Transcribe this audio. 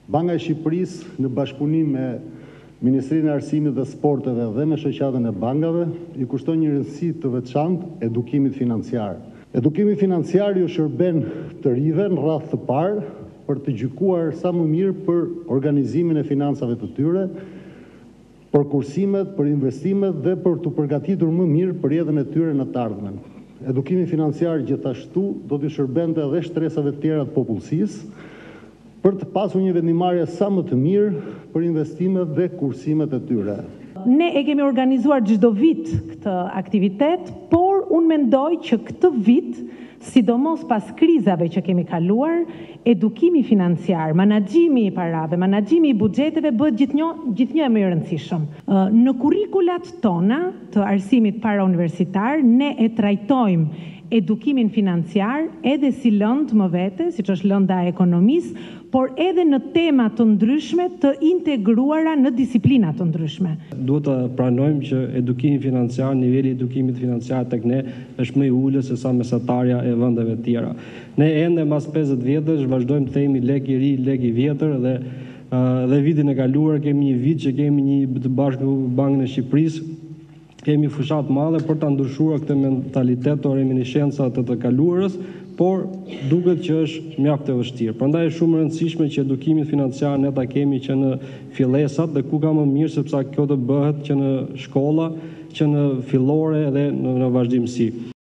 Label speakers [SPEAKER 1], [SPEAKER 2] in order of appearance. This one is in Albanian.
[SPEAKER 1] Banka e Shqipërisë në bashkëpunim me Ministrinë e Arsimit dhe Sporteve dhe me shoqatën e bankave i kushton një rëndësi të veçantë edukimit financiar. Edukimi financiar ju shërben të rive në radhë të parë për të gjykuar sa më mirë për organizimin e financave të tyre, për kursimet, për investimet dhe për të përgatitur më mirë për jetën e tyre në të ardhmen. Edukimi financiar gjithashtu do të shërbente edhe shtresave të tjera të popullsisë për të pasur një vendimarrje sa më të mirë për investimet dhe kursimet e tyre.
[SPEAKER 2] Ne e kemi organizuar çdo vit këtë aktivitet, por unë mendoj që këtë vit, sidomos pas krizave që kemi kaluar, edukimi financiar, menaxhimi i parave, menaxhimi i buxheteve bëhet gjithnjë më i rëndësishëm. Në kurrikulat tona të arsimit parauniversitar, ne e trajtojmë edukimin financiar edhe si lëndë më vete, siç është lënda e ekonomisë, por edhe në tema të ndryshme të integruara në disiplina të ndryshme.
[SPEAKER 3] Duhet të pranojmë që edukimi financiar, niveli i edukimit financiar tek ne është më i ulët se sa mesatarja e vendeve të tjera. Ne ende mas 50 vjetësh vazhdojmë të themi lek i ri, lek i vjetër dhe vitin e kaluar kemi një vit që kemi një të bashku Bankën e Shqipërisë, kemi fushat madhe për të ndryshuar këtë mentalitet të reminiscenca të kaluarës, por duket që është mjaft e vështirë. Prandaj është shumë e rëndësishme që edukimin financiar ne ta kemi që në fillesat dhe ku ka më mirë sepse kjo të bëhet që në shkolla, që në fillore dhe në vazhdimsi.